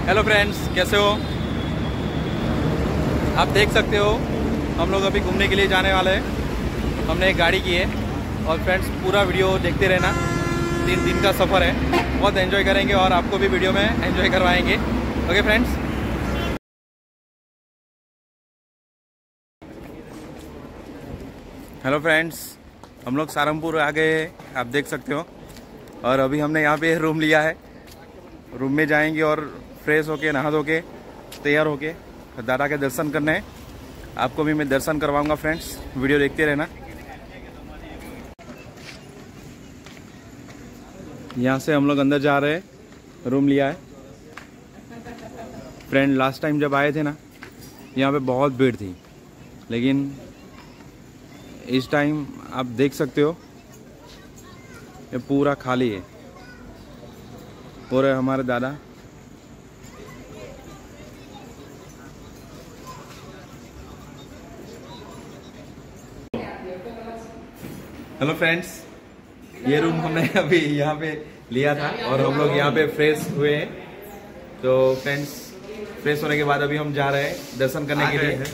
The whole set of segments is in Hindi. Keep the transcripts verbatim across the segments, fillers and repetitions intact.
हेलो फ्रेंड्स, कैसे हो? आप देख सकते हो हम लोग अभी घूमने के लिए जाने वाले हैं। हमने एक गाड़ी की है और फ्रेंड्स पूरा वीडियो देखते रहना। तीन दिन का सफ़र है, बहुत एंजॉय करेंगे और आपको भी वीडियो में एंजॉय करवाएंगे। Okay friends. हेलो फ्रेंड्स, हम लोग सहारनपुर आ गए हैं, आप देख सकते हो। और अभी हमने यहाँ पे रूम लिया है। रूम में जाएंगे और फ्रेश होके नहा धो के तैयार होके दादा के दर्शन करने हैं। आपको भी मैं दर्शन करवाऊंगा फ्रेंड्स, वीडियो देखते रहना। यहाँ से हम लोग अंदर जा रहे हैं, रूम लिया है। फ्रेंड लास्ट टाइम जब आए थे ना, यहाँ पे बहुत भीड़ थी, लेकिन इस टाइम आप देख सकते हो ये पूरा खाली है। पूरे हमारे दादा हेलो फ्रेंड्स, ये रूम हमने अभी यहाँ पे लिया था और हम लोग यहाँ पे फ्रेश हुए हैं। तो फ्रेंड्स, फ्रेश होने के बाद अभी हम जा रहे हैं दर्शन करने के लिए।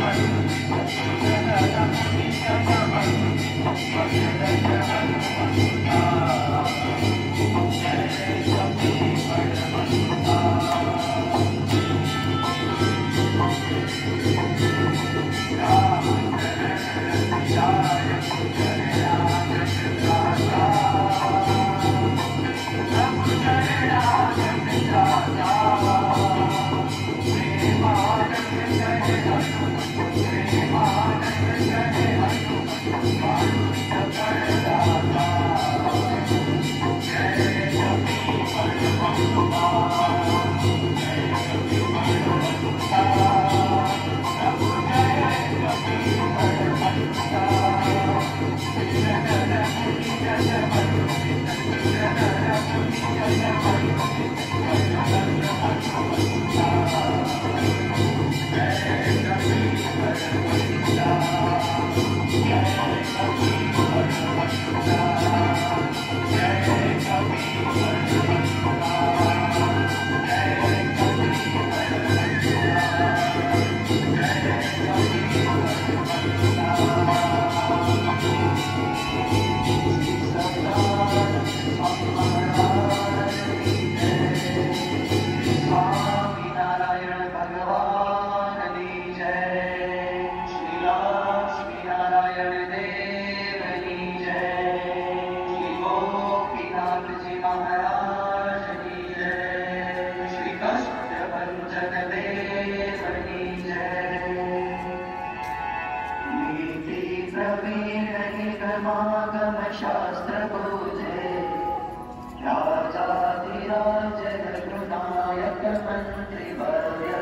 Thank you. समागम शास्त्र पूजे राजाधिराज रघुनायक मंत्री वर्य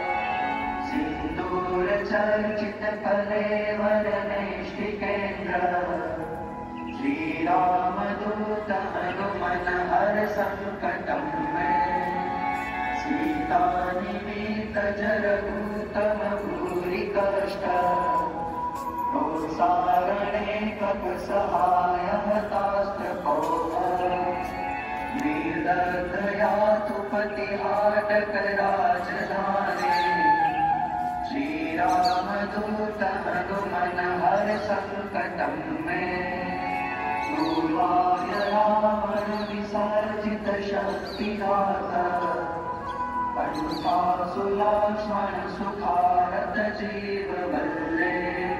सिंदूर चर्चित कलेवर नैष्ठिकेन्द्र श्री राम दूत हनुमन हर संकटम में सीता निमित जरभूतम भूरि कष्ट सारणे कप सहाय हतास्त्र वीरदया तुपति हाटक राजधानी श्री राम दूत हनुमन हर संकटम में दुर्वाय रावण विसर्जित शक्तिदाता पंचासुलक्ष्मण सुखारत जीव वल्ले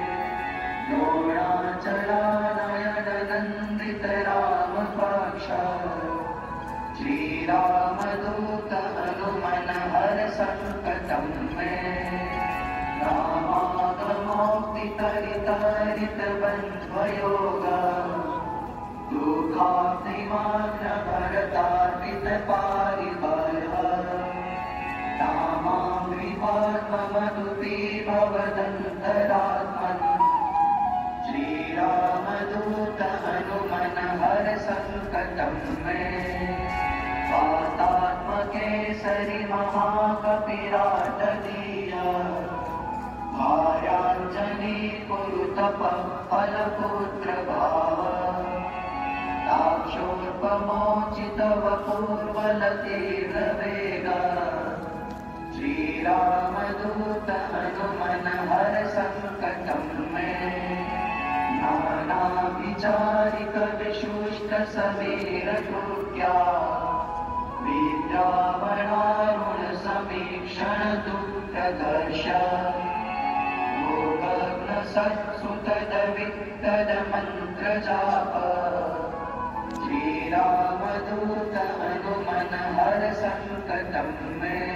द्रोणाचलानयन नंदित राम पक्ष श्री राम दूत हनुमन हर संकटम में रामागमोक्ति तरित बंध्वयोग दुःखातिमाग्न भरतार्पित पारिबल रामाग्निपात्ममधुपी भवदन्तरात्मन् श्री राम दूत हनुमन हर संकटम में वातात्मकेसरि महाकपिराट दीया भार्याञ्जनी कुरुतप फलपुत्र भाव ताक्षोर्पमोचित वपूर्वल तीव्र वेगा श्री राम दूत हनुमन हर संकटम में नाना विचारिक विशुष्ट समीर कृत्या विद्रावणारुण समीक्षण दुःख दर्श भोगग्न सत्सुतद वित्तद मंत्र जाप श्री राम दूत हनुमन हर संकटम में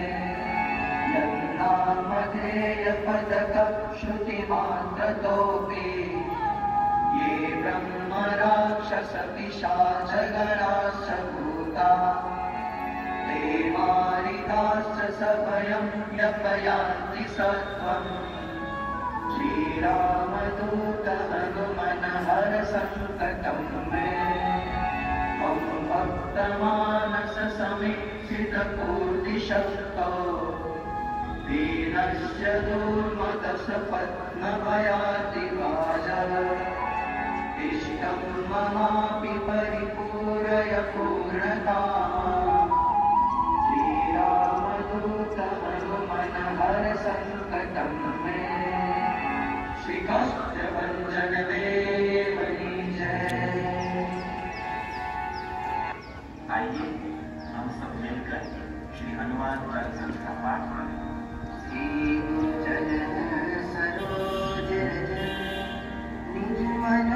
यन्नामधेय पदक श्रुति मात्र तोपि ये ब्रह्म राक्षस पिशाच गणाश्च भूता ते मारिताश्च सभयं व्यपयान्ति सत्वम् श्री राम दूत हनुमन हर संकटम में मम भक्त मानस समीक्षित कोटि शक्तो दीनस्य दुर्मतस पद्म भयाति वाजः इष्टं ममापि परिपूरय पूर्णताम् श्री राम दूत हनुमन हर संकटम में श्री काष्ठभंजन देवनी जय। आइए हम सब मिलकर श्री हनुमान चालीसा का पाठ करें। सरोज निर्मल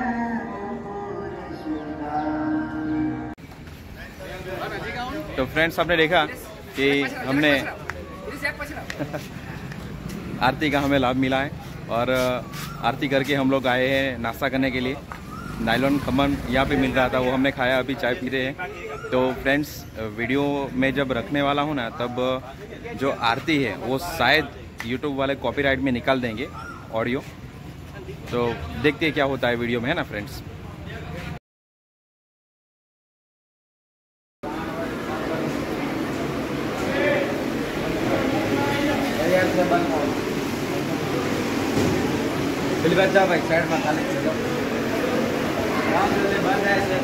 तो फ्रेंड्स आपने देखा कि हमने आरती का हमें लाभ मिला है। और आरती करके हम लोग आए हैं नाश्ता करने के लिए। नायलॉन खमन यहाँ पे मिल रहा था, वो हमने खाया, अभी चाय पी रहे हैं। तो फ्रेंड्स, वीडियो में जब रखने वाला हूँ ना, तब जो आरती है वो शायद यूट्यूब वाले कॉपीराइट में निकाल देंगे ऑडियो। तो देखते हैं क्या होता है वीडियो में, है ना फ्रेंड्स। जा भाई साइड में खाली बंद है सर।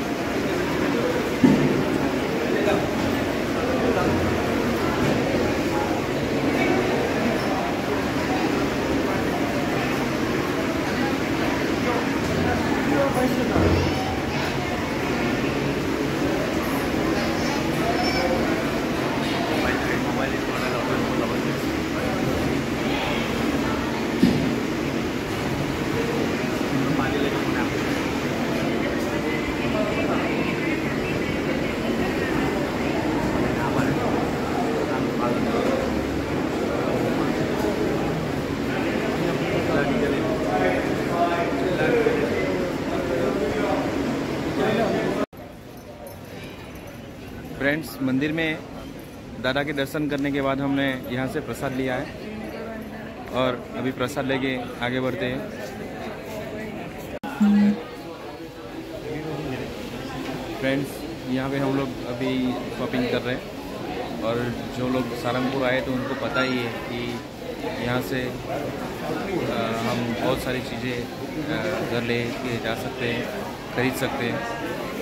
फ्रेंड्स, मंदिर में दादा के दर्शन करने के बाद हमने यहाँ से प्रसाद लिया है और अभी प्रसाद लेके आगे बढ़ते हैं। फ्रेंड्स, यहाँ पे हम लोग अभी शॉपिंग कर रहे हैं और जो लोग सारंगपुर आए तो उनको पता ही है कि यहाँ से आ, हम बहुत सारी चीज़ें घर ले के जा सकते हैं, खरीद सकते हैं।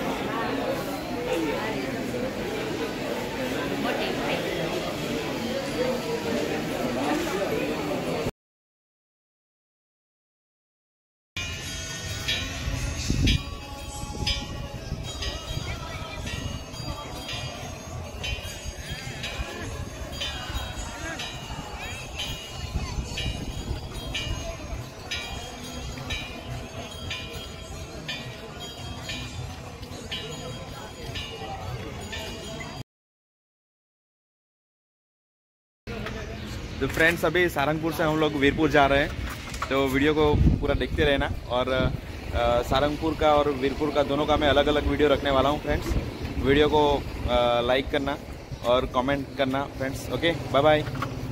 तो फ्रेंड्स, अभी सारंगपुर से हम लोग वीरपुर जा रहे हैं, तो वीडियो को पूरा देखते रहना। और आ, सारंगपुर का और वीरपुर का दोनों का मैं अलग अलग वीडियो रखने वाला हूँ फ्रेंड्स। वीडियो को आ, लाइक करना और कमेंट करना फ्रेंड्स। Okay, bye bye.